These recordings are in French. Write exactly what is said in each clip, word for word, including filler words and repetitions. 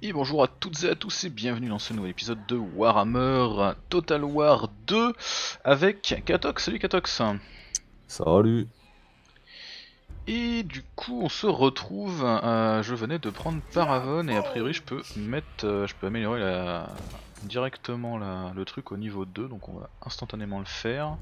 Et bonjour à toutes et à tous et bienvenue dans ce nouvel épisode de Warhammer Total War deux avec Katox. Salut Katox. Salut. Et du coup on se retrouve, euh, je venais de prendre Paravon et a priori je peux mettre, euh, je peux améliorer la, directement la, le truc au niveau deux, donc on va instantanément le faire.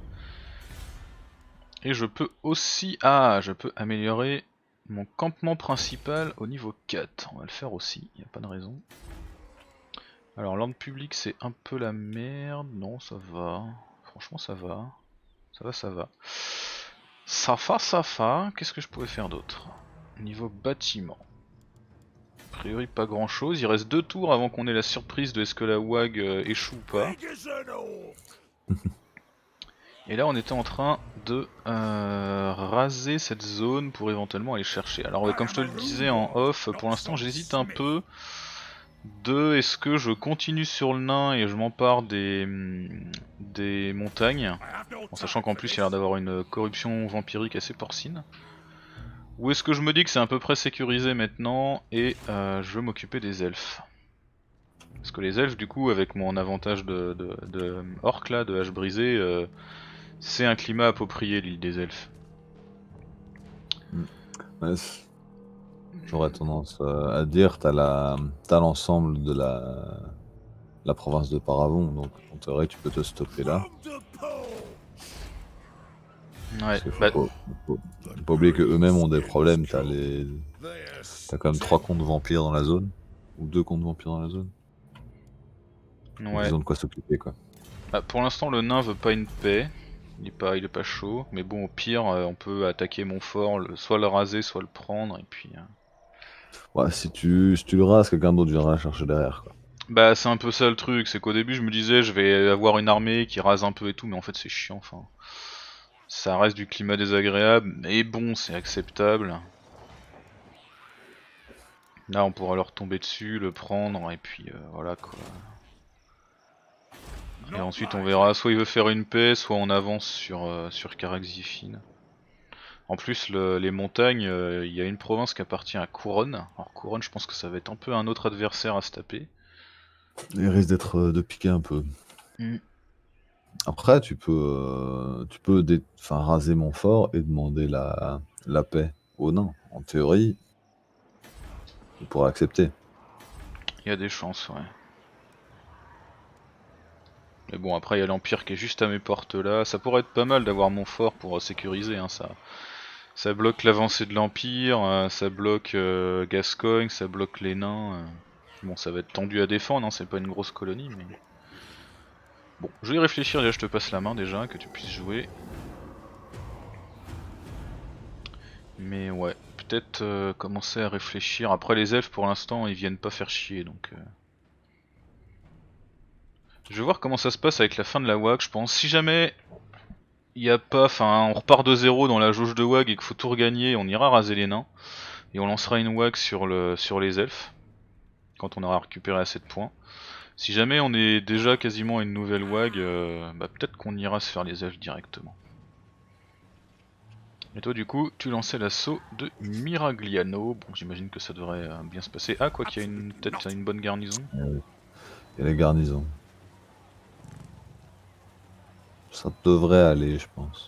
Et je peux aussi, ah je peux améliorer mon campement principal au niveau quatre, on va le faire aussi, il n'y a pas de raison. Alors l'ordre public c'est un peu la merde, non ça va, franchement ça va, ça va ça va. Ça va ça va, qu'est-ce que je pouvais faire d'autre? Niveau bâtiment, a priori pas grand chose, il reste deux tours avant qu'on ait la surprise de est-ce que la W A G euh, échoue ou pas. Et là on était en train de euh, raser cette zone pour éventuellement aller chercher. Alors ouais, comme je te le disais en off, pour l'instant j'hésite un peu. De est-ce que je continue sur le nain et je m'empare des, des montagnes, en sachant qu'en plus il y a l'air d'avoir une corruption vampirique assez porcine. Ou est-ce que je me dis que c'est à peu près sécurisé maintenant et euh, je veux m'occuper des elfes. Parce que les elfes du coup avec mon avantage de, de, de orc là, de hache brisée, euh, c'est un climat approprié l'île des elfes. Ouais, j'aurais tendance euh, à dire t'as la t'as l'ensemble de la la province de Paravon, donc en théorie tu peux te stopper là. Ouais, Parce qu'il faut bah, pas, faut, faut pas oublier que eux-mêmes ont des problèmes. T'as les t'as quand même trois comptes vampires dans la zone ou deux comptes vampires dans la zone. Donc ouais. ils ont de quoi s'occuper quoi. Bah, pour l'instant le nain veut pas une paix. Il est pas, il est pas chaud, mais bon au pire euh, on peut attaquer Montfort, le, soit le raser, soit le prendre et puis. Euh... Ouais, si tu si tu le rases, quelqu'un d'autre viendra la chercher derrière quoi. Bah c'est un peu ça le truc, c'est qu'au début je me disais je vais avoir une armée qui rase un peu et tout, mais en fait c'est chiant. Enfin, ça reste du climat désagréable, mais bon c'est acceptable. Là on pourra leur tomber dessus, le prendre et puis euh, voilà quoi. Et ensuite on verra, soit il veut faire une paix, soit on avance sur euh, sur Caraxifine. En plus, le, les montagnes, il euh, y a une province qui appartient à Couronne. Alors Couronne, je pense que ça va être un peu un autre adversaire à se taper. Il risque d'être euh, de piquer un peu. Mm. Après, tu peux, euh, tu peux dé- enfin, raser Montfort et demander la, la paix aux nains. En théorie, il pourra accepter. Il y a des chances, ouais. Mais bon, après il y a l'Empire qui est juste à mes portes là. Ça pourrait être pas mal d'avoir Montfort pour euh, sécuriser, hein, ça. Ça bloque l'avancée de l'Empire, euh, ça bloque euh, Gascogne, ça bloque les nains. euh. Bon, ça va être tendu à défendre, hein, c'est pas une grosse colonie, mais... Bon, je vais y réfléchir, déjà je te passe la main déjà, que tu puisses jouer. Mais ouais, peut-être euh, commencer à réfléchir. Après les elfes pour l'instant ils viennent pas faire chier donc... Euh... Je vais voir comment ça se passe avec la fin de la W A G, je pense. Si jamais il y a pas, enfin on repart de zéro dans la jauge de W A G et qu'il faut tout regagner, on ira raser les nains. Et on lancera une W A G sur, le, sur les elfes, quand on aura récupéré assez de points. Si jamais on est déjà quasiment à une nouvelle W A G, euh, bah peut-être qu'on ira se faire les elfes directement. Et toi du coup, tu lançais l'assaut de Miragliano. Bon, j'imagine que ça devrait euh, bien se passer. Ah, quoi qu'il y a une peut-être une bonne garnison. Euh, Et les garnisons. Ça devrait aller, je pense.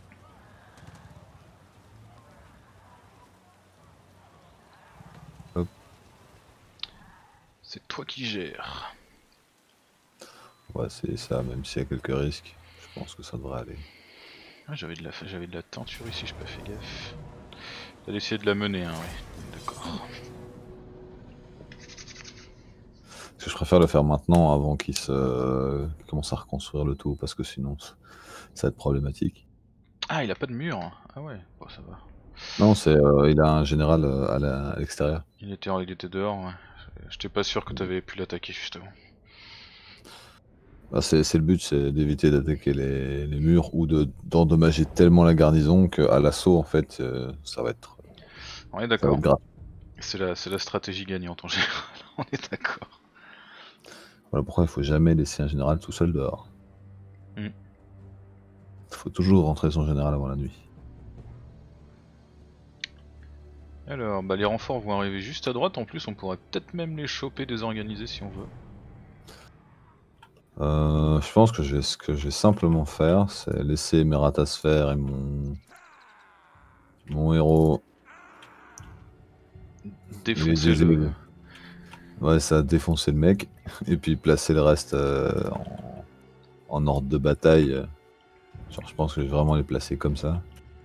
Hop. C'est toi qui gères. Ouais, c'est ça, même s'il y a quelques risques, je pense que ça devrait aller. Ah, j'avais de la j'avais de la teinture ici, j'ai pas fait gaffe. T'as essayé de la mener, hein, ouais. D'accord. Parce que je préfère le faire maintenant avant qu'il se... qu'il commence à reconstruire le tout, parce que sinon ça va être problématique. Ah, il a pas de mur. Ah ouais, bon, ça va. Non, c'est euh, il a un général euh, à la- à l'extérieur. Il était, il était dehors, ouais. J'étais pas sûr que t'avais pu l'attaquer justement. Bah, c'est c'est le but, c'est d'éviter d'attaquer les, les murs ou de d'endommager tellement la garnison qu'à l'assaut, en fait, euh, ça va être, On est ça va d'accord. être grave. C'est la, c'est la stratégie gagnante en général. On est d'accord. Voilà pourquoi il faut jamais laisser un général tout seul dehors. Mm. Il faut toujours rentrer son général avant la nuit. Alors, bah les renforts vont arriver juste à droite, en plus on pourrait peut-être même les choper désorganisés si on veut. Euh, je pense que je vais, ce que je vais simplement faire, c'est laisser mes ratasphères et mon, mon héros et les Défoncer le... J-Zig. Ouais, ça a défoncé le mec, et puis placer le reste euh, en, en ordre de bataille. euh. Genre, je pense que je vais vraiment les placer comme ça.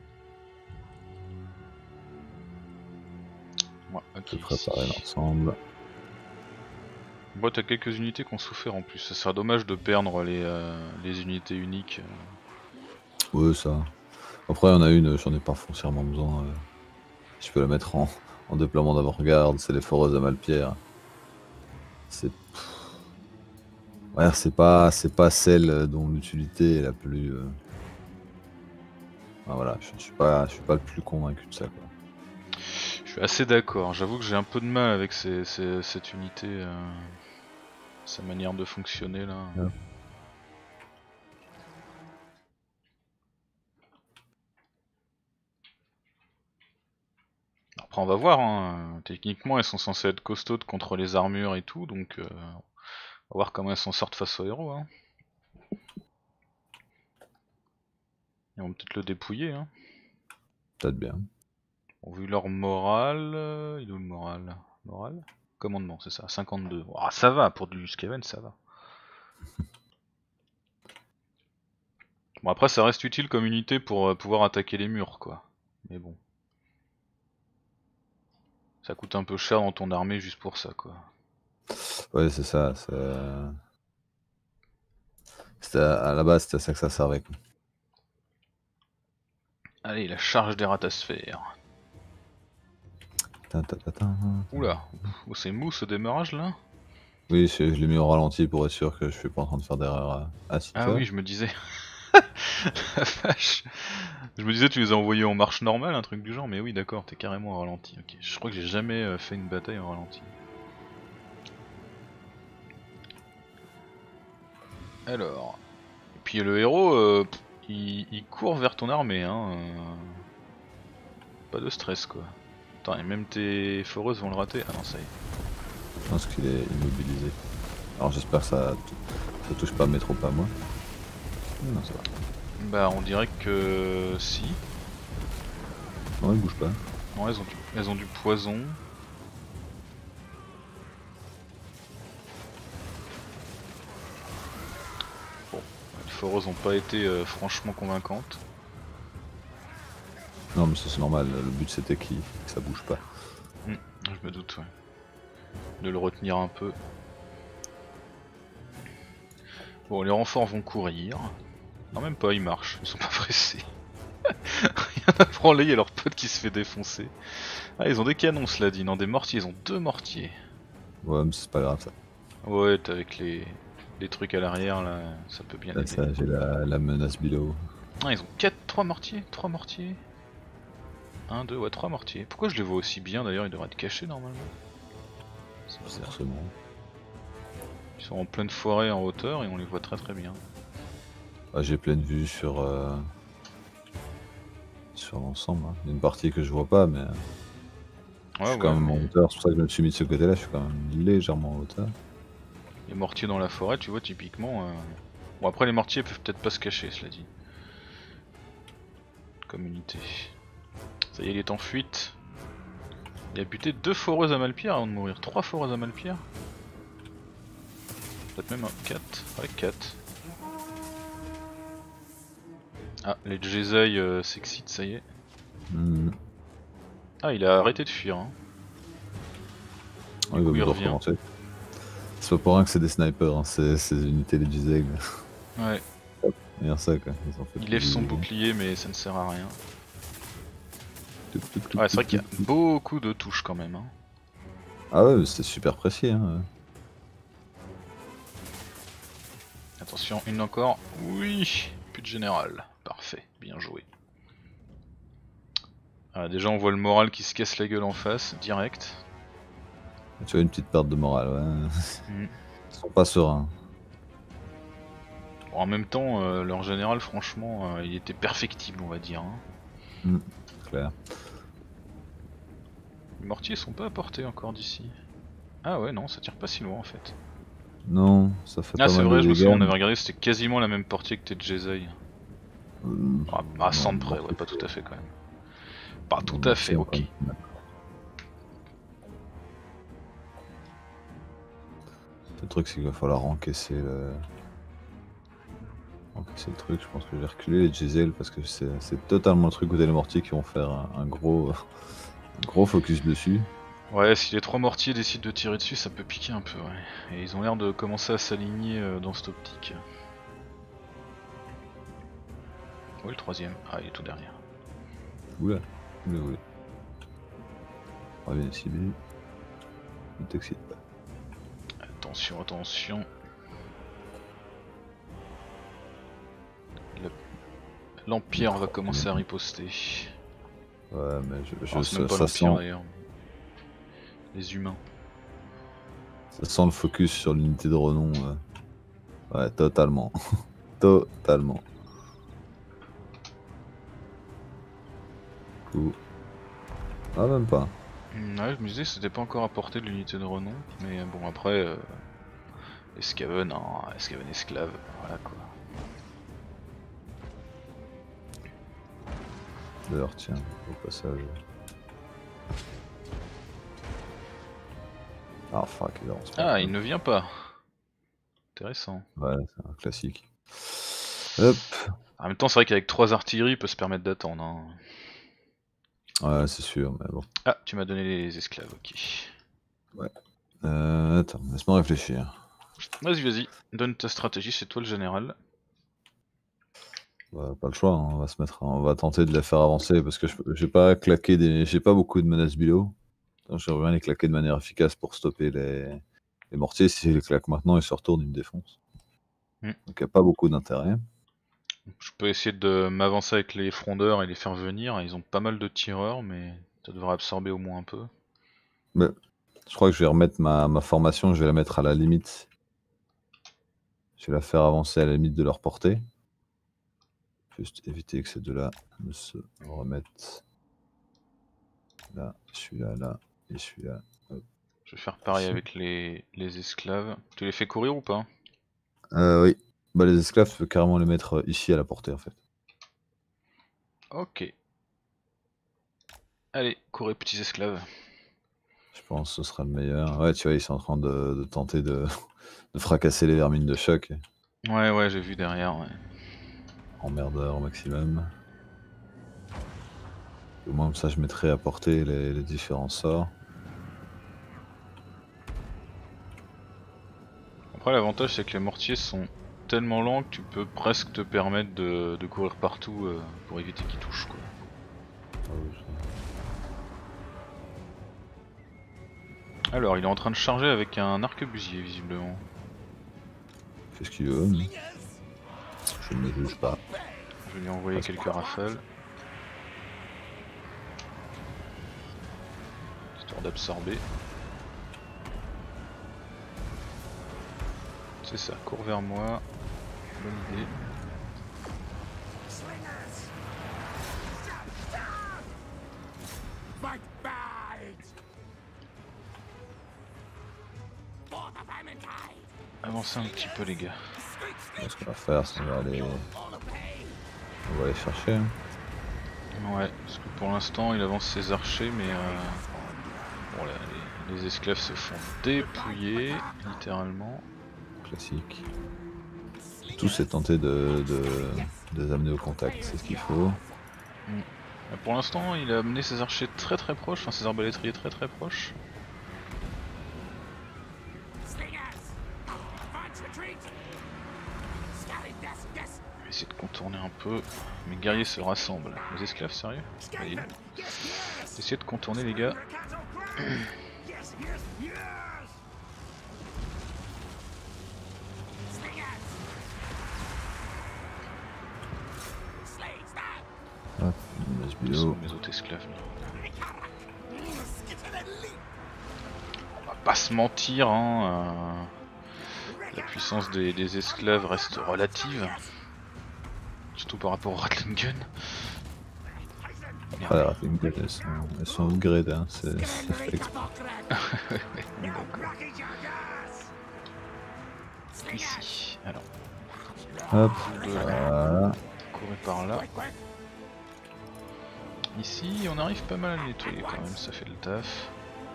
Ouais, Je ok, peux préparer ici. l'ensemble. Bon, t'as quelques unités qui ont souffert en plus, ça serait dommage de perdre les, euh, les unités uniques. Ouais, ça. Après, il y en a une, j'en ai pas foncièrement besoin. euh. Je peux la mettre en, en déploiement d'avant-garde, c'est les foreuses à Malpierre. C'est. Ouais, c'est pas, c'est pas celle dont l'utilité est la plus. euh, Ah, voilà, je, je suis pas, je suis pas le plus convaincu de ça, quoi. Je suis assez d'accord, j'avoue que j'ai un peu de mal avec ces, ces- cette unité, euh, sa manière de fonctionner là. Ouais. Après on va voir, hein. Techniquement elles sont censées être costaudes contre les armures et tout, donc euh, on va voir comment elles s'en sortent face aux héros. Hein. Ils vont peut-être le dépouiller. Hein. Peut-être bien. Bon, vu leur morale, euh, il est où le moral Moral Commandement, c'est ça, cinquante-deux. Ah, ça va, pour du Skaven ça va. Bon après ça reste utile comme unité pour euh, pouvoir attaquer les murs quoi. Mais bon. Ça coûte un peu cher dans ton armée juste pour ça quoi. Ouais, c'est ça. c'est, euh, C'était à, à la base, c'était à ça que ça servait, quoi. Allez, la charge des ratasphères. Ta, ta, ta, ta. Oula, oh, c'est mou ce démarrage là. Oui, je, je l'ai mis au ralenti pour être sûr que je suis pas en train de faire d'erreur à, à six Ah heures. oui, je me disais. La vache. Je me disais tu les as envoyés en marche normale, un truc du genre, mais oui d'accord, t'es carrément au ralenti. Ok, je crois que j'ai jamais euh, fait une bataille en ralenti. Alors, et puis le héros, euh, pff, il, il court vers ton armée, hein. euh, Pas de stress quoi. Attends, et même tes foreuses vont le rater. Ah non, ça y est. Je pense qu'il est immobilisé. Alors j'espère que ça, ça touche pas mes troupes à moi. Non, ça va. Bah, on dirait que si. Non, il bouge pas. Non, elles ont du, elles ont du poison. Bon, les foreuses ont pas été euh, franchement convaincantes. Non, mais ça c'est normal. Le but c'était qu'il- que ça bouge pas. Hmm, je me doute, ouais. De le retenir un peu. Bon, les renforts vont courir. Non, même pas, ils marchent, ils sont pas pressés. Rien à branler, il y a leur pote qui se fait défoncer. Ah, ils ont des canons, cela dit, non, des mortiers, ils ont deux mortiers. Ouais, mais c'est pas grave ça. Ouais, t'as avec les, les trucs à l'arrière, là, ça peut bien Là, aider. ça, j'ai la, la menace below. Ah, ils ont quatre, trois mortiers, trois mortiers. un, deux, ouais, trois mortiers. Pourquoi je les vois aussi bien d'ailleurs, ils devraient être cachés normalement. C'est bizarre. Forcément. Ils sont en pleine forêt en hauteur et on les voit très très bien. Ah, j'ai pleine vue sur, euh, sur l'ensemble. Hein. Il y a une partie que je vois pas, mais je Ouais, suis ouais, quand même en mais hauteur. C'est pour ça que je me suis mis de ce côté-là. Je suis quand même légèrement en hauteur. les mortiers dans la forêt, tu vois, typiquement. Euh... Bon, après, les mortiers peuvent peut-être pas se cacher, cela dit. Comme unité. Ça y est, il est en fuite. Il a buté deux foreuses à Malpierre avant de mourir. Trois foreuses à Malpierre. Peut-être même un quatre. Ouais, quatre. Ah, les Jesei euh, s'excitent, ça y est. Mmh. Ah, il a arrêté de fuir. Hein. Ouais, Du il va coup, il bientôt revient. recommencer. C'est pas pour rien que c'est des snipers, hein. c'est ces unités les J-Zeg. Ouais, Regarde ça quoi. Ils ont fait il lève son du- bouclier, mais ça ne sert à rien. Tuc, tuc, tuc, Ouais, c'est vrai tuc, qu'il y a tuc, tuc. beaucoup de touches quand même. Hein. Ah ouais, c'est super précis. Hein. Attention, une encore. Oui, plus de général. Parfait, bien joué. Ah, déjà, on voit le moral qui se casse la gueule en face, direct. Tu vois une petite perte de morale, ouais. Mm. Ils sont pas sereins. Bon, en même temps, euh, leur général, franchement, euh, il était perfectible, on va dire. Hein. Mm, clair. Les mortiers sont pas à portée encore d'ici. Ah ouais, non, ça tire pas si loin en fait. Non, ça fait Ah pas c'est mal vrai, de je me souviens, on dégâts. avait regardé, c'était quasiment la même portée que tes Jesei. Euh, Ah, à non, cent de près, bon, ouais, pas tout à fait quand même. Pas les tout à mortiers fait, ont quand ok. même pas mal. Le truc c'est qu'il va falloir encaisser le... encaisser le truc, je pense que je vais reculer les Giselle parce que c'est totalement le truc où t'as les mortiers qui vont faire un, un gros un gros focus dessus. Ouais, si les trois mortiers décident de tirer dessus, ça peut piquer un peu, ouais. Et ils ont l'air de commencer à s'aligner euh, dans cette optique. Ouais, le troisième. Ah, il est tout derrière. Oula, oula, oula. On va bien cibler. Ne t'excite pas. Attention, attention. L'Empire va commencer à riposter. Ouais, mais je, je Oh, c'est même ça, pas ça l'Empire sent, d'ailleurs. Les humains. ça sent le focus sur l'unité de renom. Ouais, ouais totalement. Totalement. Ouh. Ah, même pas. Ouais, je me disais que c'était pas encore à portée de l'unité de renom, mais bon après, euh, Escaven, hein, Escaven esclave, voilà quoi. D'ailleurs, tiens, au passage. Ah, fuck, il avance pas. Ah, il ne vient pas. Intéressant. Ouais, c'est un classique. Hop. En même temps, c'est vrai qu'avec trois artilleries, il peut se permettre d'attendre. Hein. Ouais, c'est sûr, mais bon. Ah, tu m'as donné les esclaves, ok. Ouais. Euh, attends, laisse-moi réfléchir. Vas-y, vas-y, donne ta stratégie, c'est toi le général. Bah, pas le choix, hein, on va se mettre, on va tenter de les faire avancer parce que j'ai pas claqué des, j'ai pas beaucoup de menaces bilo. Donc j'aimerais bien les claquer de manière efficace pour stopper les, les mortiers. Si je les claque maintenant, ils se retournent, ils me défoncent. Hmm. Donc il n'y a pas beaucoup d'intérêt. Je peux essayer de m'avancer avec les frondeurs et les faire venir. Ils ont pas mal de tireurs, mais ça devrait absorber au moins un peu. Mais je crois que je vais remettre ma, ma formation, je vais la mettre à la limite. Je vais la faire avancer à la limite de leur portée. Juste éviter que ces deux-là ne se remettent là, celui-là, là, et celui-là. Je vais faire pareil avec les, les esclaves. Tu les fais courir ou pas? Euh, oui. Bah, les esclaves, tu peux carrément les mettre ici à la portée en fait. Ok. Allez, courez petits esclaves. Je pense que ce sera le meilleur. Ouais, tu vois, ils sont en train de, de tenter de, de fracasser les vermines de choc. Ouais, ouais, j'ai vu derrière, ouais. Emmerdeur au maximum. Au moins, comme ça, je mettrai à portée les, les différents sorts. Après, l'avantage, c'est que les mortiers sont tellement lents que tu peux presque te permettre de, de courir partout euh, pour éviter qu'ils touchent, quoi. Alors, il est en train de charger avec un arquebusier, visiblement. Fais ce qu'il veut. Mais... je ne le juge pas. Je vais lui envoyer quelques rafales. Histoire d'absorber. C'est ça, cours vers moi. Bonne idée. Avancez un petit peu les gars. Ce qu'on va faire, c'est qu'on va aller... on va aller chercher. Ouais, parce que pour l'instant il avance ses archers mais euh... bon, là, les, les esclaves se font dépouiller, littéralement. Classique. Tout c'est tenter de, de, de les amener au contact, c'est ce qu'il faut. Mm. Pour l'instant il a amené ses archers très très proches, enfin ses arbalétriers très très proches. Je vais essayer de contourner un peu. Mes guerriers se rassemblent. Les esclaves, sérieux? Allez. Essayez de contourner les gars. Hop, Où sont mes autres esclaves là? On va pas se mentir, hein, euh, la puissance des, des esclaves reste relative. Surtout par rapport au Ratling Gun. Ah, les Rattlingate, elles sont, elles sont upgrade, hein, c'est fait exprès. Ici, alors. Hop, De là. voilà. Courez par là. Ici, on arrive pas mal à le nettoyer quand même, ça fait le taf.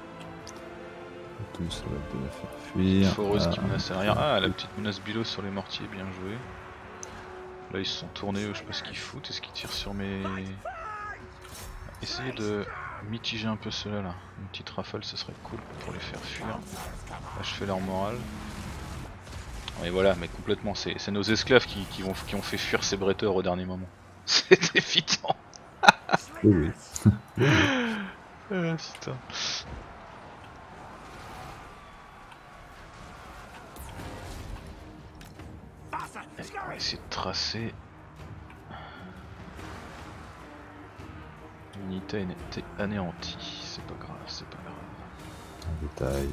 Tout ça va bien faire Petite fuir. foreuse Ah, qui menace à l'arrière. Ah, la petite menace Bilo sur les mortiers, bien joué. Là, ils se sont tournés, eux, je sais pas ce qu'ils foutent. Est-ce qu'ils tirent sur mes... Essayez de mitiger un peu cela là. Une petite rafale, ça serait cool pour les faire fuir. Là, je fais leur morale. Et voilà, mais complètement, c'est nos esclaves qui, qui, vont, qui ont fait fuir ces bretteurs au dernier moment. C'est évident. oui, oui. Ah, putain. Allez, on va essayer de tracer. L'unité a été anéantie, c'est pas grave, c'est pas grave. Un détail.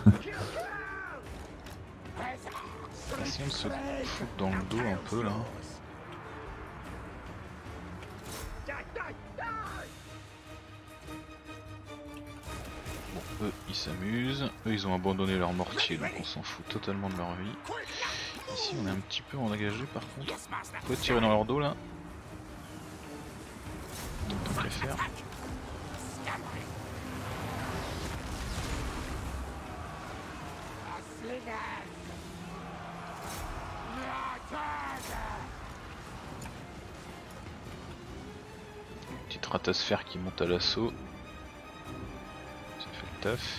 Essayons de se foutre dans le dos un peu là. Bon, eux ils s'amusent, eux ils ont abandonné leur mortier donc on s'en fout totalement de leur vie. Ici on est un petit peu engagé par contre. On peut tirer dans leur dos là. Donc tant qu'à faire. Petite ratasphère qui monte à l'assaut. Ça fait le taf.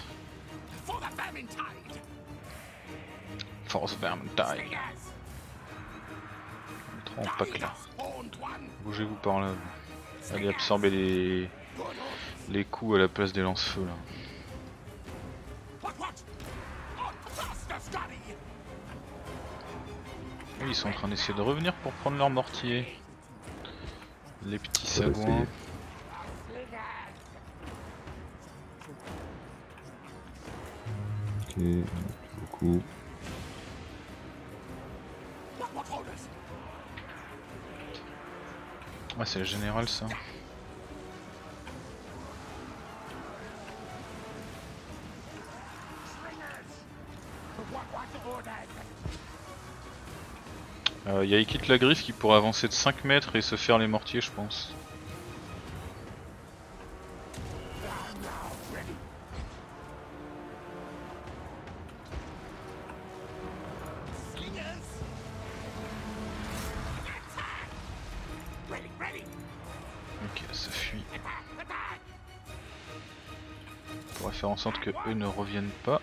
Force Vermintide. On est trop en pack là. Bougez-vous par là. Allez absorber les... les coups à la place des lance-feux là. Oui, ils sont en train d'essayer de revenir pour prendre leur mortier. Les petits sagouins. Ok, beaucoup. Ouais, c'est le général ça. Il euh, y a Ikit la griffe qui pourrait avancer de cinq mètres et se faire les mortiers, je pense. Ok, ça fuit. On pourrait faire en sorte que eux ne reviennent pas.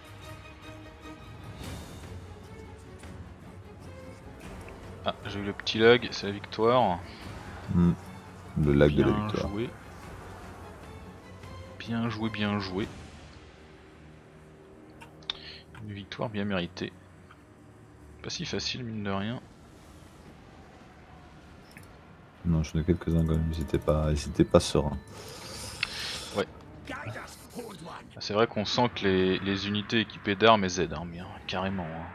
Ah, j'ai eu le petit lag, c'est la victoire. Mmh. Le lag bien de la victoire. Joué. Bien joué, bien joué. Une victoire bien méritée. Pas si facile, mine de rien. Non, j'en ai quelques-uns quand même, ils étaient pas, ils étaient pas sereins. Ouais. C'est vrai qu'on sent que les, les unités équipées d'armes elles aident, hein, bien, carrément. Hein.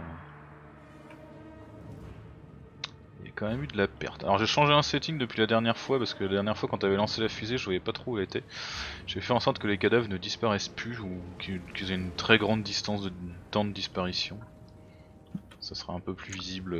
Il y a quand même eu de la perte. Alors j'ai changé un setting depuis la dernière fois parce que la dernière fois quand t'avais lancé la fusée je voyais pas trop où elle était. J'ai fait en sorte que les cadavres ne disparaissent plus ou qu'ils aient une très grande distance de temps de disparition. Ça sera un peu plus visible.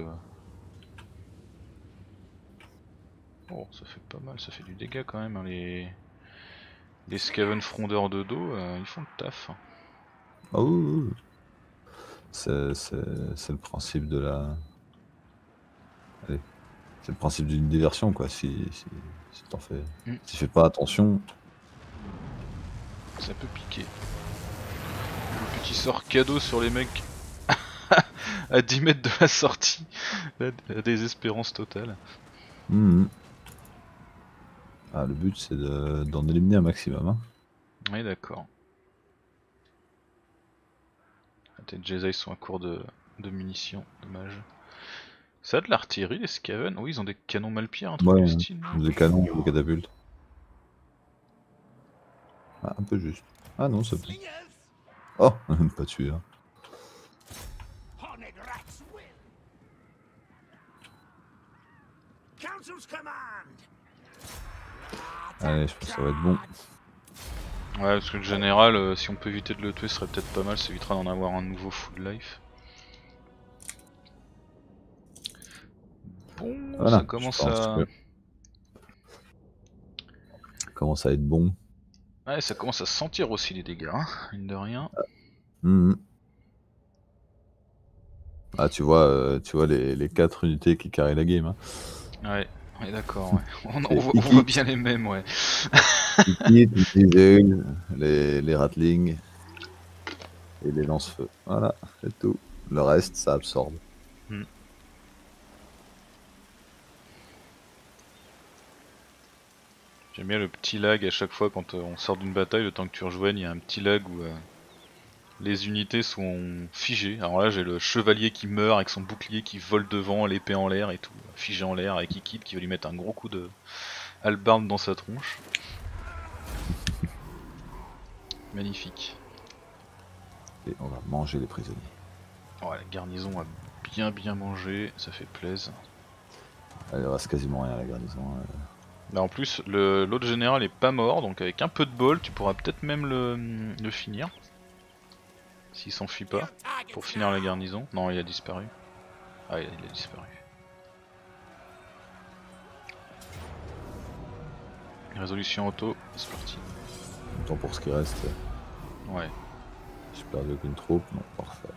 Oh, ça fait pas mal, ça fait du dégât quand même. Hein. Les... les Skaven frondeurs de dos, euh, ils font le taf. Ah oui, oui, oui. C'est le principe de la... Allez. C'est le principe d'une diversion quoi, si, si, si t'en fais... Mm. Si tu fais pas attention... Ça peut piquer. Le petit sort cadeau sur les mecs à dix mètres de la sortie. La, la désespérance totale. Mmh. Ah, le but c'est d'en de, éliminer un maximum. Hein. Oui d'accord. Tes Jedi sont à court de, de munitions, dommage. Ça a de l'artillerie les Skaven? Oui, ils ont des canons Malpire, un truc ouais, du style. Des canons, des catapultes. Ah, un peu juste. Ah non, c'est bon. Oh, pas tué. Hein. Allez, je pense que ça va être bon. Ouais, parce que le général, euh, si on peut éviter de le tuer, ce serait peut-être pas mal, ça évitera d'en avoir un nouveau full life. Bon, Voilà, ça je commence pense à... que ça commence à être bon. Ouais, ça commence à se sentir aussi les dégâts, hein, mine de rien. Mmh. Ah, tu vois, euh, tu vois les, les quatre unités qui carrent la game. Hein. Ouais, ouais d'accord, ouais. On, on Les voit, on voit Ikit, bien les mêmes, ouais. Ikit, les Diesel, les, les Ratlings et les lance-feux. Voilà, c'est tout. Le reste, ça absorbe. Hmm. J'aime bien le petit lag à chaque fois quand euh, on sort d'une bataille, le temps que tu rejoignes, il y a un petit lag où euh, les unités sont figées. Alors là j'ai le chevalier qui meurt avec son bouclier qui vole devant, l'épée en l'air et tout, figé en l'air avec Ikit qui va lui mettre un gros coup de hallebarde dans sa tronche. Magnifique. Et on va manger les prisonniers. Ouais, la garnison a bien bien mangé, ça fait plaisir. Il reste quasiment rien à la garnison. Euh. Bah en plus le- l'autre général est pas mort, donc avec un peu de bol tu pourras peut-être même le, le finir. S'il s'enfuit pas, pour finir la garnison. Non, il a disparu. Ah, il a, il a disparu. Résolution auto, c'est parti. Tant pour ce qui reste. Ouais. J'ai perdu aucune troupe, non, parfait.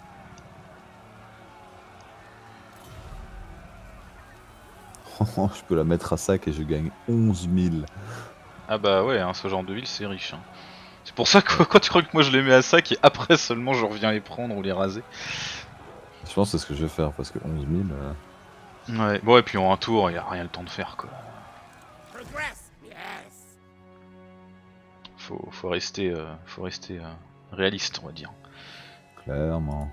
Je peux la mettre à sac et je gagne onze mille. Ah bah ouais, hein, ce genre de ville c'est riche. Hein. C'est pour ça que quand tu crois que moi je les mets à sac et après seulement je reviens les prendre ou les raser. Je pense que c'est ce que je vais faire parce que onze mille. Euh... Ouais, bon et puis en un tour, il y a rien le temps de faire quoi. Faut, faut rester, euh, faut rester euh, réaliste on va dire. Clairement.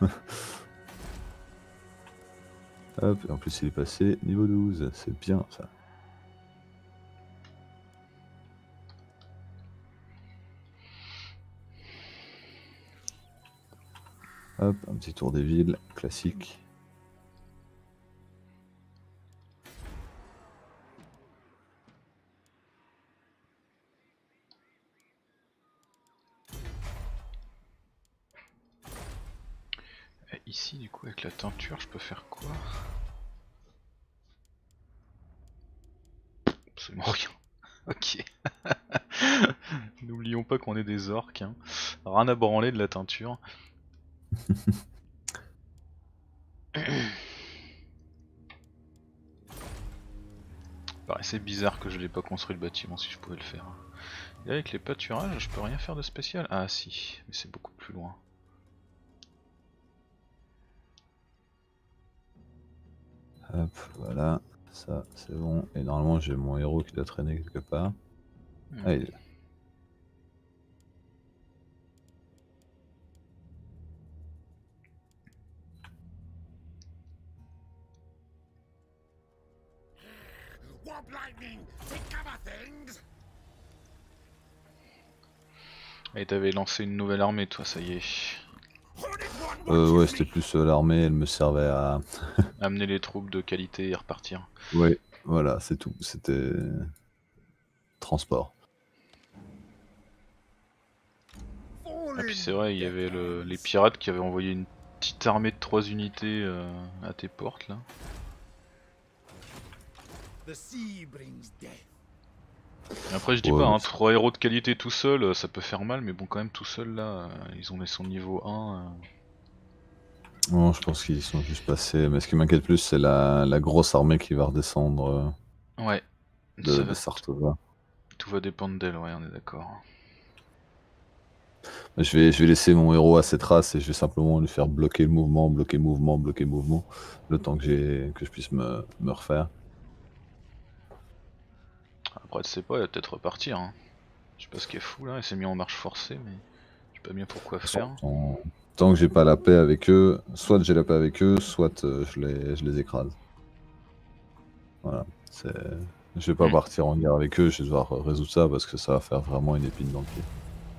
Hop, et en plus il est passé niveau douze, c'est bien ça. Hop, un petit tour des villes, classique. Et ici du coup avec la teinture je peux faire quoi? Absolument rien. Ok. N'oublions pas qu'on est des orques. Hein. Rien à branler de la teinture. Paraissait bizarre que je l'ai pas construit le bâtiment si je pouvais le faire. Et avec les pâturages, je peux rien faire de spécial. Ah si, mais c'est beaucoup plus loin. Hop, voilà, ça c'est bon. Et normalement j'ai mon héros qui doit traîner quelque part. Hmm. Ah, il est là. Et t'avais lancé une nouvelle armée toi, ça y est. Euh, ouais, c'était plus euh, l'armée, elle me servait à... Amener les troupes de qualité et repartir. Ouais, voilà, c'est tout. C'était... transport. Et puis c'est vrai, il y avait le, les pirates qui avaient envoyé une petite armée de trois unités euh, à tes portes là. Et après je dis Ouais, pas, mais hein, c'est- trois héros de qualité tout seul, ça peut faire mal, mais bon quand même tout seul là, euh, ils ont son niveau un. Euh... non, je pense qu'ils sont juste passés. Mais ce qui m'inquiète plus, c'est la... la grosse armée qui va redescendre euh, Ouais, de, ça de va, Sartova. tout va dépendre d'elle, ouais on est d'accord. Je vais, je vais laisser mon héros à cette race et je vais simplement lui faire bloquer le mouvement, bloquer le mouvement, bloquer le mouvement, le temps que, j'ai, que je puisse me, me refaire. Après tu sais pas, il va peut-être repartir. Hein. Je sais pas ce qui est fou là, il s'est mis en marche forcée, mais je sais pas bien pourquoi De toute façon, faire. tant, tant que j'ai pas la paix avec eux, soit j'ai la paix avec eux, soit euh, je, les, je les écrase. Voilà. C'est... Je vais pas Hmm. partir en guerre avec eux, je vais devoir résoudre ça parce que ça va faire vraiment une épine dans le pied.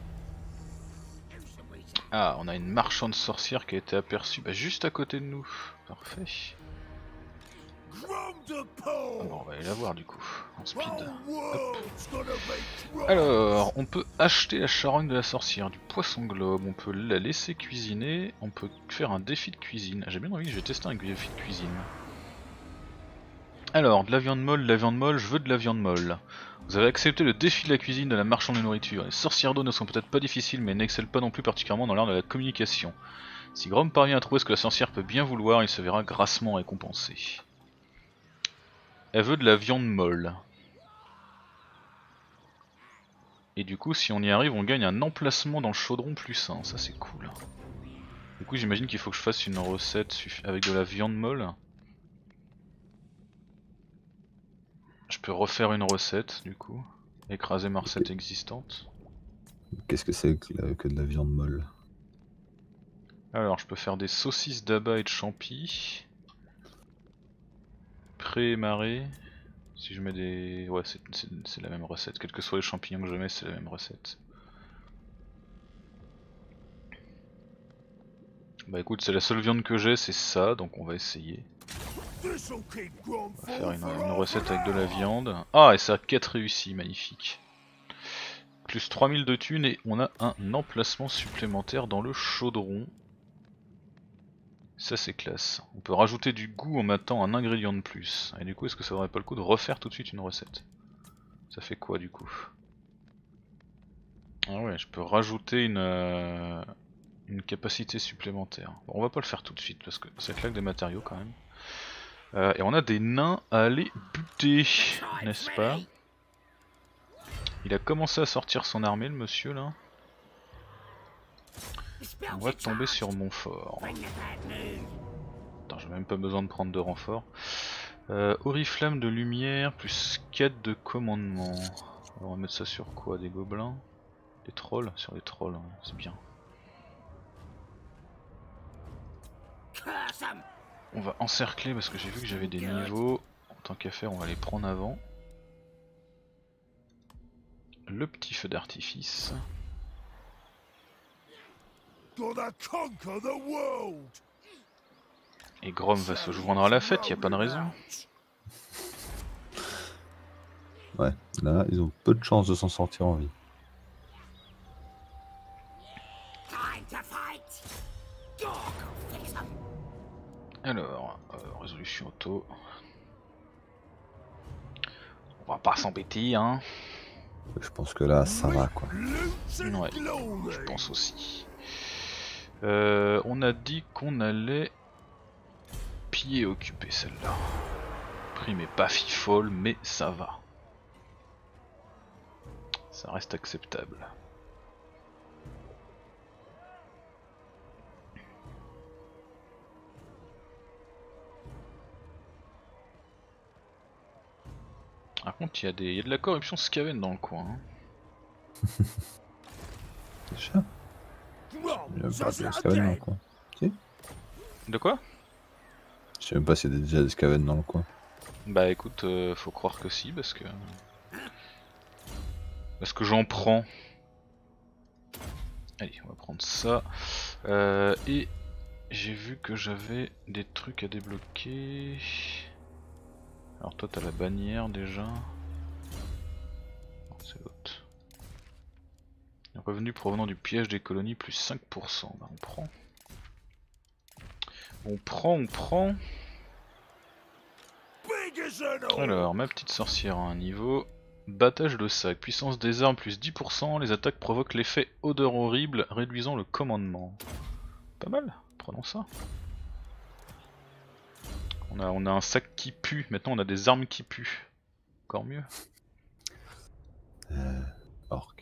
Ah, on a une marchande sorcière qui a été aperçue bah, juste à côté de nous. Parfait. Ah bon, on va aller la voir du coup. en speed. Hop. Alors, on peut acheter la charogne de la sorcière, du poisson globe, on peut la laisser cuisiner, on peut faire un défi de cuisine. J'ai bien envie que je vais tester un défi de cuisine. Alors, de la viande molle, de la viande molle, je veux de la viande molle. Vous avez accepté le défi de la cuisine de la marchande de nourriture. Les sorcières d'eau ne sont peut-être pas difficiles, mais n'excellent pas non plus particulièrement dans l'art de la communication. Si Grom parvient à trouver ce que la sorcière peut bien vouloir, il se verra grassement récompensé. Elle veut de la viande molle. Et du coup, si on y arrive, on gagne un emplacement dans le chaudron plus un, ça c'est cool. Du coup, j'imagine qu'il faut que je fasse une recette avec de la viande molle. Je peux refaire une recette du coup, écraser ma recette existante. Qu'est-ce que c'est que, la... que de la viande molle? Alors, je peux faire des saucisses d'abat et de champi. Pré-marée. Si je mets des... Ouais, c'est la même recette. Quels que soient les champignons que je mets, c'est la même recette. Bah écoute, c'est la seule viande que j'ai, c'est ça, donc on va essayer. On va faire une, une recette avec de la viande. Ah, et ça a quatre réussi, magnifique. Plus trois mille de thunes et on a un emplacement supplémentaire dans le chaudron. Ça c'est classe. On peut rajouter du goût en mettant un ingrédient de plus. Et du coup, est-ce que ça vaudrait pas le coup de refaire tout de suite une recette? Ça fait quoi du coup? Ah ouais, je peux rajouter une, euh, une capacité supplémentaire. Bon, on va pas le faire tout de suite parce que ça claque des matériaux quand même. Euh, et on a des nains à aller buter, n'est-ce pas? Il a commencé à sortir son armée le monsieur là. On va tomber sur Montfort. Attends, j'ai même pas besoin de prendre de renfort. Euh, Oriflamme de lumière plus quatre de commandement. Alors on va mettre ça sur quoi? Des gobelins? Des trolls? Sur les trolls, ouais, c'est bien. On va encercler parce que j'ai vu que j'avais des niveaux. En tant qu'à faire, on va les prendre avant. Le petit feu d'artifice. Et Grom va se joindre à la fête, y a pas de raison. Ouais, là ils ont peu de chances de s'en sortir en vie. Alors, euh, résolution auto. On va pas s'embêter, hein. Je pense que là ça va quoi. Ouais, je pense aussi. Euh, on a dit qu'on allait piller occuper celle-là. Prix mais pas fifole, mais ça va. Ça reste acceptable. Par contre, il y, des... y a de la corruption Skaven dans le coin. Hein. Déjà? Il y a pas de Skaven dans le coin. Si? De quoi? Je sais même pas s'il y a déjà des Skaven dans le coin. Bah écoute, euh, faut croire que si, parce que... Parce que j'en prends. Allez, on va prendre ça. Euh, et j'ai vu que j'avais des trucs à débloquer. Alors toi t'as la bannière déjà. C'est l'autre. Revenu provenant du piège des colonies plus cinq pour cent. Bah on prend. On prend, on prend. Alors ma petite sorcière a un niveau. Battage de sac. Puissance des armes plus dix pour cent. Les attaques provoquent l'effet odeur horrible, réduisant le commandement. Pas mal, prenons ça. On a, on a un sac qui pue, maintenant on a des armes qui puent. Encore mieux. Euh, orc.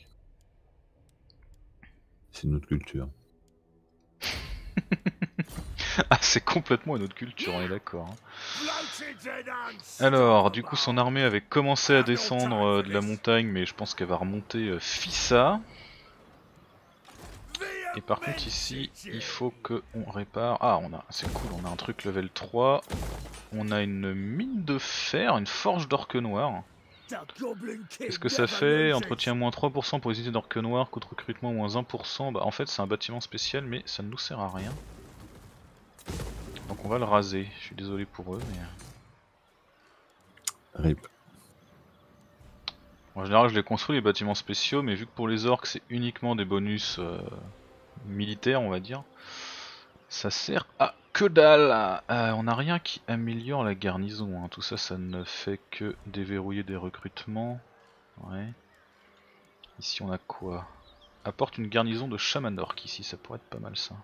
C'est une autre culture. Ah c'est complètement une autre culture, on est d'accord. Hein. Alors du coup son armée avait commencé à descendre euh, de la montagne, mais je pense qu'elle va remonter euh, Fissa. Et par contre ici il faut que on répare. Ah on a, c'est cool, on a un truc level trois. On a une mine de fer, une forge d'orque noir. Qu'est-ce que ça fait? Entretien moins trois pour cent pour les unités d'orque noir, coût de recrutement moins un pour cent. Bah en fait c'est un bâtiment spécial mais ça ne nous sert à rien. Donc on va le raser, je suis désolé pour eux mais... Rip. En général je les construis les bâtiments spéciaux, mais vu que pour les orques c'est uniquement des bonus euh, militaires on va dire, ça sert à que dalle. euh, On n'a rien qui améliore la garnison, hein. Tout ça ça ne fait que déverrouiller des recrutements. Ouais. Ici on a quoi? Apporte une garnison de chaman orc ici, ça pourrait être pas mal ça.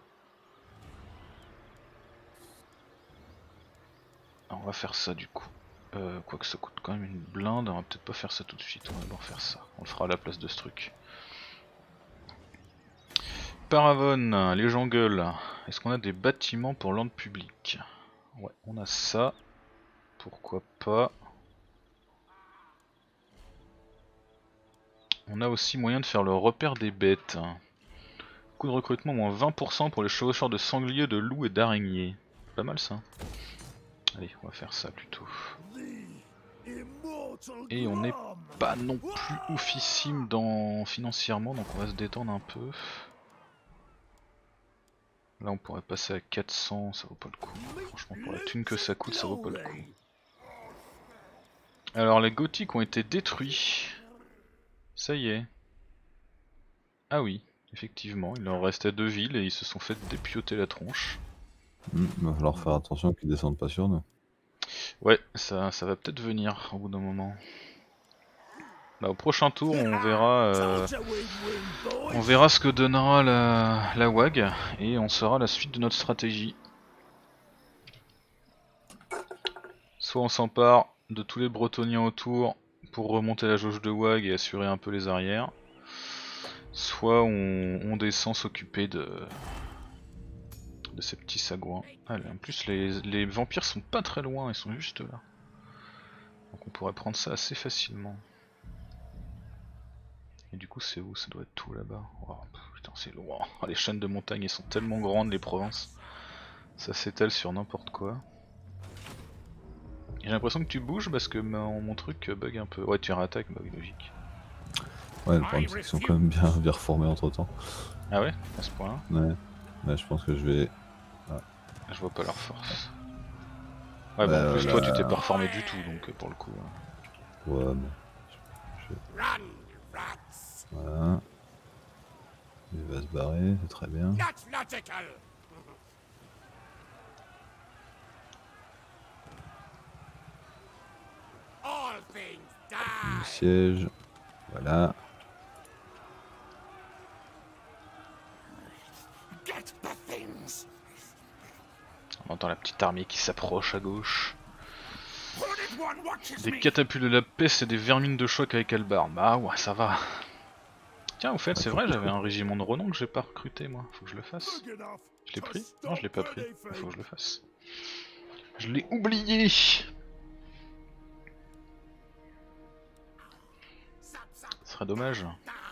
Alors, on va faire ça du coup. Euh, Quoique ça coûte quand même une blinde, on va peut-être pas faire ça tout de suite, on va d'abord faire ça. On le fera à la place de ce truc. Paravon, les jungles. Est-ce qu'on a des bâtiments pour land public? Ouais, on a ça. Pourquoi pas. On a aussi moyen de faire le repère des bêtes. Coût de recrutement moins vingt pour cent pour les chevaucheurs de sangliers, de loups et d'araignées. Pas mal ça. Allez, on va faire ça plutôt. Et on n'est pas non plus oufissime dans... financièrement, donc on va se détendre un peu. Là on pourrait passer à quatre cents, ça vaut pas le coup. Franchement pour la thune que ça coûte, ça vaut pas le coup. Alors les gothiques ont été détruits. Ça y est. Ah oui, effectivement, il leur restait deux villes et ils se sont fait dépioter la tronche. Mmh, il va falloir faire attention qu'ils descendent pas sur nous. Ouais, ça, ça va peut-être venir au bout d'un moment. Là, au prochain tour, on verra, euh, on verra ce que donnera la, la W A G et on saura la suite de notre stratégie. Soit on s'empare de tous les bretoniens autour pour remonter la jauge de W A G et assurer un peu les arrières. Soit on, on descend s'occuper de, de ces petits sagouins. Allez, en plus les, les vampires sont pas très loin, ils sont juste là. Donc on pourrait prendre ça assez facilement. Et du coup c'est où? Ça doit être tout là-bas. Oh, putain c'est loin. Oh, les chaînes de montagne elles sont tellement grandes les provinces. Ça s'étale sur n'importe quoi. J'ai l'impression que tu bouges parce que mon, mon truc bug un peu. Ouais tu réattaques, bah oui logique. Ouais le problème c'est qu'ils sont quand même bien, bien reformés entre temps. Ah ouais? À ce point là? Ouais. Ouais je pense que je vais... Ah. Je vois pas leur force. Ouais, Ouais, bon en plus là... toi tu t'es pas reformé du tout donc pour le coup. Hein. Ouais mais... Je... Voilà. Il va se barrer, c'est très bien. Le siège. Voilà. On entend la petite armée qui s'approche à gauche. Des catapultes de la peste et des vermines de choc avec Albar. Bah ouais, ça va. Tiens, au fait, c'est vrai, j'avais un régiment de renom que j'ai pas recruté moi. Faut que je le fasse. Je l'ai pris? Non, je l'ai pas pris. Il faut que je le fasse. Je l'ai oublié. Ce serait dommage.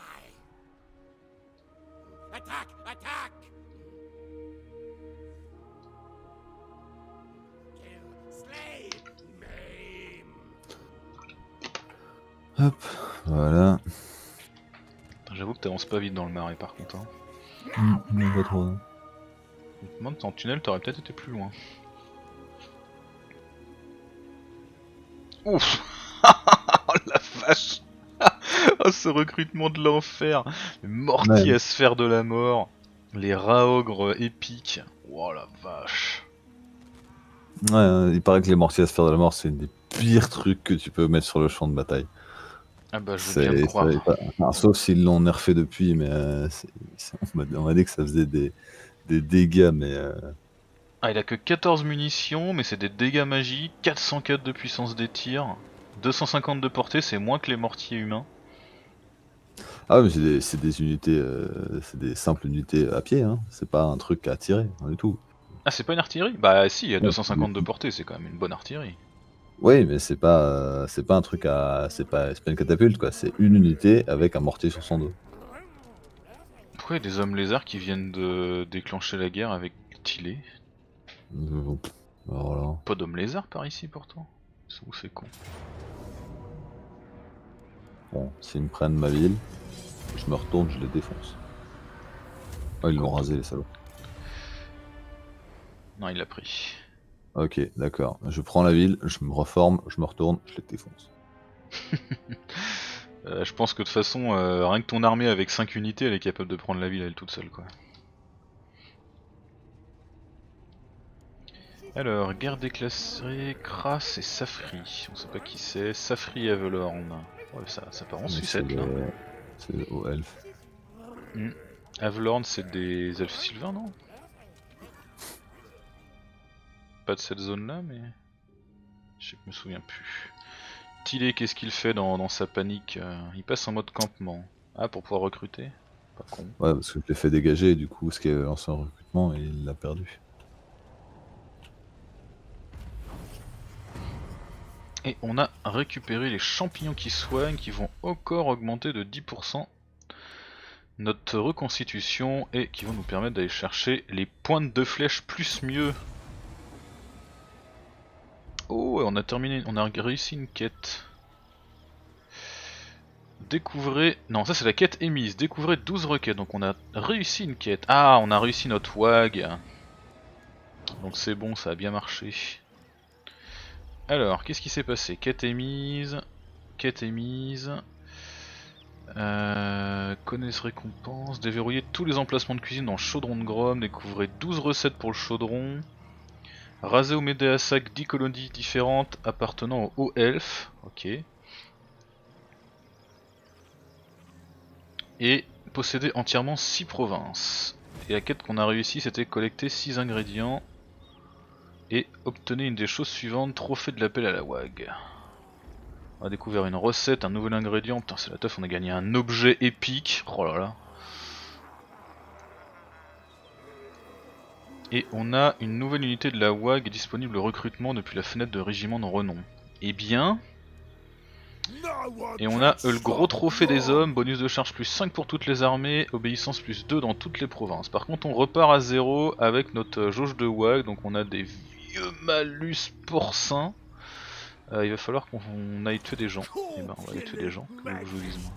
Hop, voilà. J'avoue que t'avances pas vite dans le marais par contre. Hein. Mmh, non, pas trop. Hein. Je me demande, en tunnel, t'aurais peut-être été plus loin. Ouf. Oh la vache. Oh ce recrutement de l'enfer. Les mortiers Ouais. à sphère de la mort. Les raogres épiques. Oh la vache. Ouais, hein, il paraît que les mortiers à sphère de la mort c'est une des pires trucs que tu peux mettre sur le champ de bataille. Ah bah je veux bien le croire. Pas... Enfin, sauf s'ils l'ont nerfé depuis, mais euh, on m'a dit que ça faisait des, des dégâts, mais... Euh... Ah il a que quatorze munitions, mais c'est des dégâts magiques, quatre cent quatre de puissance des tirs, deux cent cinquante de portée, c'est moins que les mortiers humains. Ah mais c'est des, des unités, euh, c'est des simples unités à pied, hein. C'est pas un truc à tirer, rien du tout. Ah c'est pas une artillerie? Bah si, il y a deux cent cinquante de portée, c'est quand même une bonne artillerie. Oui, mais c'est pas, euh, c'est pas un truc à, c'est pas, c'est pas une catapulte quoi. C'est une unité avec un mortier sur son dos. Pourquoi il y a des hommes lézards qui viennent de déclencher la guerre avec Tillet? Euh, alors là. Pas d'hommes lézards par ici pourtant. C'est où c'est con. Bon, s'ils me prennent ma ville, je me retourne, je les défonce. Oh, ils l'ont rasé les salauds. Non, il l'a pris. Ok, d'accord. Je prends la ville, je me reforme, je me retourne, je les défonce. Euh, je pense que de toute façon, euh, rien que ton armée avec cinq unités, elle est capable de prendre la ville elle toute seule quoi. Alors, guerre déclassée, Kras et Safri. On sait pas qui c'est. Safri et Avelorn. Ouais, ça, ça part en sucette là. C'est aux elfes. Hmm. Avelorn, c'est des elfes sylvains, non? Pas de cette zone là, mais. Je me souviens plus. Tilé, qu'est-ce qu'il fait dans, dans sa panique? Il passe en mode campement. Ah, pour pouvoir recruter? Pas con. Ouais, parce que je l'ai fait dégager, du coup, ce qui est lancé en recrutement, et il l'a perdu. Et on a récupéré les champignons qui soignent, qui vont encore augmenter de dix pour cent notre reconstitution, et qui vont nous permettre d'aller chercher les pointes de flèche plus mieux. Oh, on a terminé, on a réussi une quête. Découvrez... Non, ça c'est la quête émise. Découvrez douze requêtes. Donc on a réussi une quête. Ah, on a réussi notre W A G. Donc c'est bon, ça a bien marché. Alors, qu'est-ce qui s'est passé? Quête émise. Quête émise. Euh, connaisse récompense. Déverrouiller tous les emplacements de cuisine dans le chaudron de Grom. Découvrez douze recettes pour le chaudron. Raser ou m'aider à sac dix colonies différentes appartenant aux hauts elfes. Ok. Et posséder entièrement six provinces. Et la quête qu'on a réussi, c'était collecter six ingrédients et obtenir une des choses suivantes, trophée de l'appel à la W A G. On a découvert une recette, un nouvel ingrédient, putain c'est la teuf, on a gagné un objet épique, oh là là. Et on a une nouvelle unité de la W A G disponible au recrutement depuis la fenêtre de régiment de renom. Eh bien... Et on a le gros trophée des hommes, bonus de charge plus cinq pour toutes les armées, obéissance plus deux dans toutes les provinces. Par contre on repart à zéro avec notre jauge de W A G, donc on a des vieux malus porcins. Euh, il va falloir qu'on aille tuer des gens. Et ben on va aller tuer des gens, comme je vous dis moi.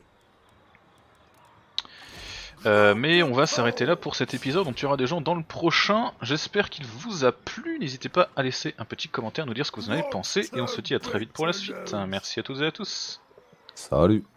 Euh, mais on va s'arrêter là pour cet épisode, on tuera des gens dans le prochain. J'espère qu'il vous a plu, n'hésitez pas à laisser un petit commentaire, nous dire ce que vous en avez pensé, et on se dit à très vite pour la suite. Merci à toutes et à tous. Salut.